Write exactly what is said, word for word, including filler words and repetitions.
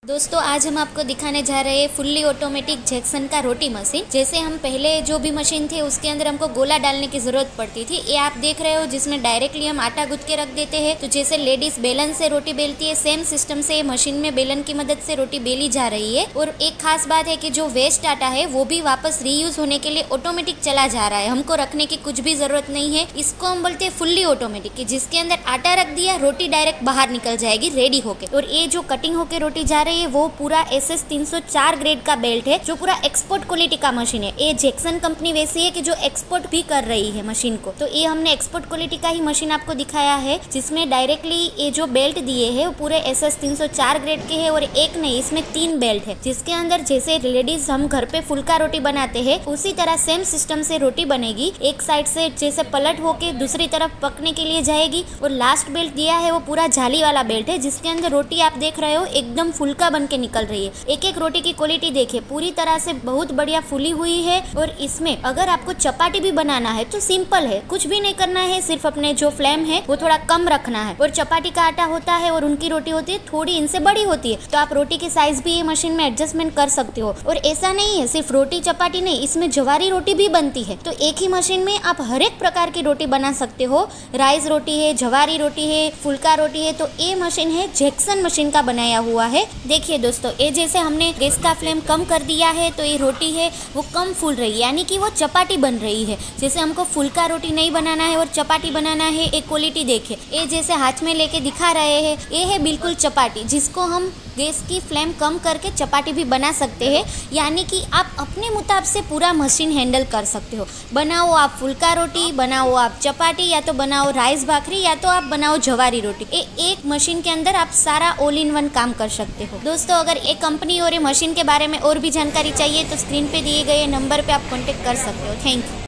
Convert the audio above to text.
दोस्तों आज हम आपको दिखाने जा रहे हैं फुल्ली ऑटोमेटिक जैक्सन का रोटी मशीन। जैसे हम पहले जो भी मशीन थे उसके अंदर हमको गोला डालने की जरूरत पड़ती थी, ये आप देख रहे हो जिसमें डायरेक्टली हम आटा गूंथ के रख देते हैं। तो जैसे लेडीज बेलन से रोटी बेलती है, सेम सिस्टम से मशीन में बेलन की मदद से रोटी बेली जा रही है। और एक खास बात है कि जो वेस्ट आटा है वो भी वापस रीयूज होने के लिए ऑटोमेटिक चला जा रहा है, हमको रखने की कुछ भी जरूरत नहीं है। इसको हम बोलते हैं फुल्ली ऑटोमेटिक, कि जिसके अंदर आटा रख दिया, रोटी डायरेक्ट बाहर निकल जाएगी रेडी होके। और ये जो कटिंग होके रोटी जा रही है वो पूरा एस एस तीन सौ चार ग्रेड का बेल्ट है, जो पूरा एक्सपोर्ट क्वालिटी का मशीन है। ये जैक्सन कंपनी वैसी है कि जो एक्सपोर्ट भी कर रही है मशीन को। तो ये हमने एक्सपोर्ट क्वालिटी का ही मशीन आपको दिखाया है, जिसमें डायरेक्टली ये जो बेल्ट दिए है वो पूरे एस एस तीन सौ चार ग्रेड के है। और एक नहीं, इसमें तीन बेल्ट है, जिसके अंदर जैसे लेडीज हम घर पे फुल्का रोटी बनाते हैं उसी तरह सेम सिस्टम से रोटी बनेगी। एक साइड से जैसे पलट होके दूसरी तरफ पकने के लिए जाएगी। और लास्ट बेल्ट दिया है वो पूरा जाली वाला बेल्ट है, जिसके अंदर रोटी आप देख रहे हो एकदम फुल्का बन के निकल रही है। एक एक रोटी की क्वालिटी देखिए, पूरी तरह से बहुत बढ़िया फुली हुई है। और इसमें अगर आपको चपाती भी बनाना है तो सिंपल है, कुछ भी नहीं करना है, सिर्फ अपने जो फ्लेम है वो थोड़ा कम रखना है। और चपाती का आटा होता है और उनकी रोटी होती है थोड़ी इनसे बड़ी होती है, तो आप रोटी की साइज भी ये मशीन में एडजस्टमेंट कर सकते हो। और ऐसा नहीं है सिर्फ रोटी चपाती नहीं, इसमें जवारी रोटी भी बनती है। तो एक ही मशीन में आप हर एक प्रकार की रोटी बना सकते हो। राइस रोटी है, जवारी रोटी है, फुल्का रोटी है। तो ये मशीन है जैक्सन मशीन का बनाया हुआ है। देखिए दोस्तों, ये जैसे हमने गैस का फ्लेम कम कर दिया है तो ये रोटी है वो कम फूल रही है, यानी कि वो चपाती बन रही है। जैसे हमको फुल्का रोटी नहीं बनाना है और चपाती बनाना है, एक क्वालिटी देखिए, ये जैसे हाथ में लेके दिखा रहे हैं, ये है बिल्कुल चपाती, जिसको हम गैस की फ्लेम कम करके चपाती भी बना सकते हैं। यानी कि आप अपने मुताबिक से पूरा मशीन हैंडल कर सकते हो। बनाओ आप फुल्का रोटी, बनाओ आप चपाती, या तो बनाओ राइस भाखरी, या तो आप बनाओ जवारी रोटी। ए, एक मशीन के अंदर आप सारा ऑल इन वन काम कर सकते हो। दोस्तों अगर एक कंपनी और ये मशीन के बारे में और भी जानकारी चाहिए तो स्क्रीन पे दिए गए नंबर पे आप कॉन्टेक्ट कर सकते हो। Thank you.